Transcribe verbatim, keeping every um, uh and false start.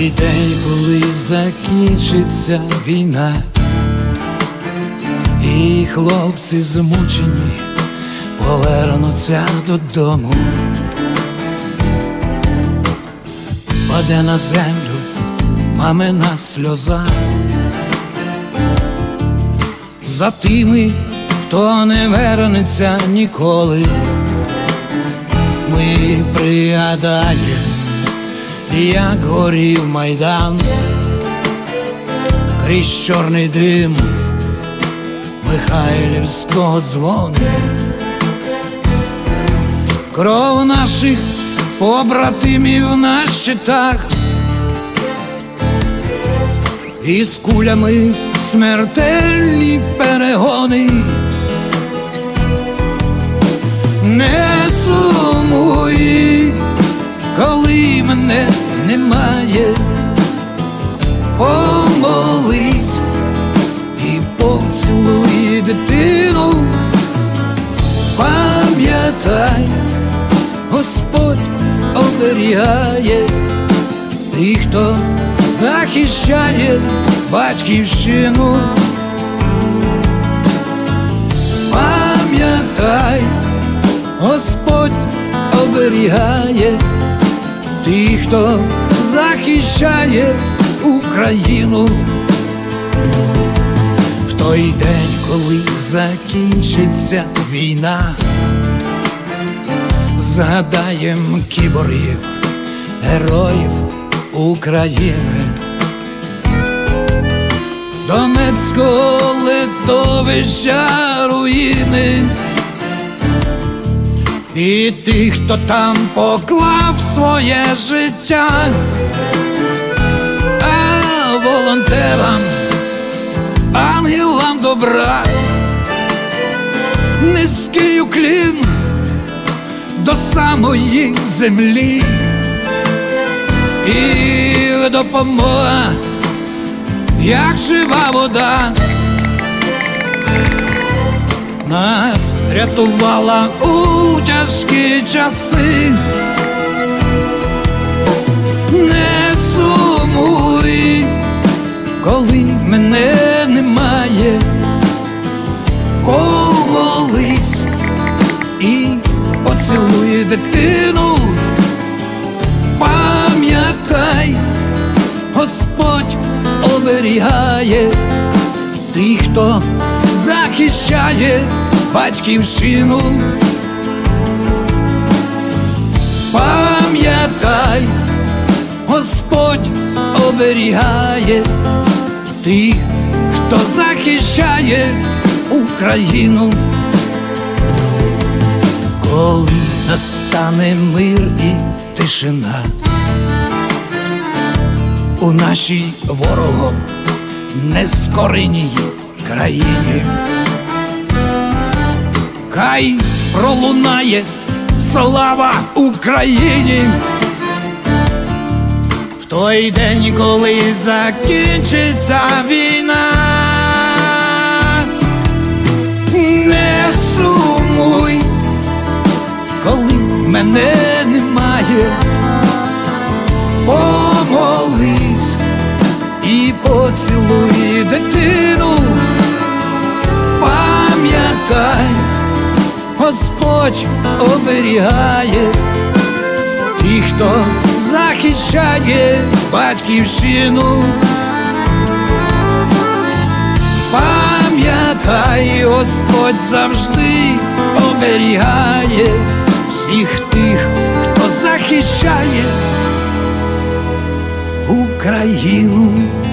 той день, коли закінчиться війна, і хлопці змучені повернуться додому, паде на землю мамина сльоза за тими, хто не вернеться ніколи. Ми пригадаємо, як горів Майдан крізь чорний дим Михайлівського дзвони. Кров наших побратимів на щитах, і з кулями смертельні перегони. Не сумуй, коли мене немає, помолись і поцілуй дитину. Пам'ятай, Господь оберігає тих, хто захищає батьківщину. Пам'ятай, Господь оберігає тих, хто захищає Україну. В той день, коли закінчиться війна, згадаєм кіборгів, героїв України. Донецького литовища руїни, і тих, хто там поклав своє життя. А волонтерам, ангелам добра, низький уклін до самої землі. І допомога, як жива вода, нас рятувала у тяжкі часи. Не сумуй, коли мене немає, помолись і поцілуй дитину. Пам'ятай, Господь оберігає тих, хто захищає батьківщину. Пам'ятай, Господь оберігає тих, хто захищає Україну. Коли настане мир і тишина у нашій ворогом нескореній країні, хай пролунає слава Україні. В той день, коли закінчиться війна, не сумуй, коли мене немає, помолись і поцілуй дитину. Пам'ятай, Господь оберігає тих, хто захищає батьківщину. Пам'ятай, Господь завжди оберігає всіх тих, хто захищає Україну.